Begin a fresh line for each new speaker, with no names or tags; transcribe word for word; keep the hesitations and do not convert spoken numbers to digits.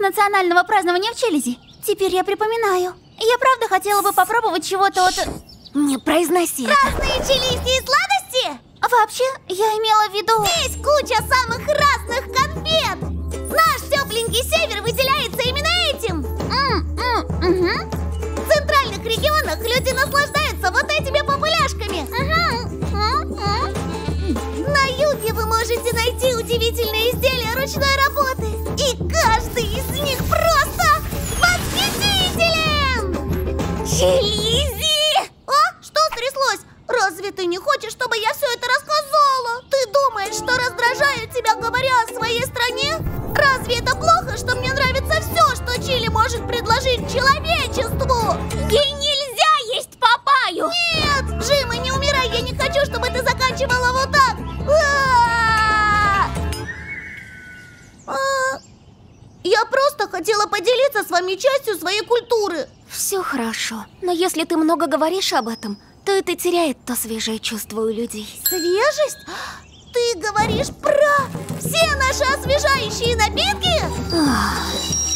национального празднования в Чилизи. Теперь я припоминаю. Я правда хотела бы попробовать чего-то от...
Не произноси
Разные чилийские сладости?
Вообще, я имела в виду...
Здесь куча самых разных конфет! Наш тепленький север выделяется именно этим!
Угу.
В центральных регионах люди наслаждаются вот этими попыляшками! На юге вы можете найти удивительные изделия ручной работы! И каждый из них просто восхитителен!
Чилизи!
А? Что стряслось? Разве ты не хочешь, чтобы я все это рассказала? Ты думаешь, что раздражаю тебя, говоря о своей стране? Разве это плохо, что мне нравится все, что Чили может предложить человечеству?
Ей нельзя есть папайю!
Нет! Джима, не умирай! Я не хочу, чтобы ты заканчивала вот так! А-а-а! А, я просто хотела поделиться с вами частью своей культуры.
Все хорошо, но если ты много говоришь об этом, то это теряет то свежее чувство у людей.
Свежесть? Ты говоришь про все наши освежающие напитки?
Ах.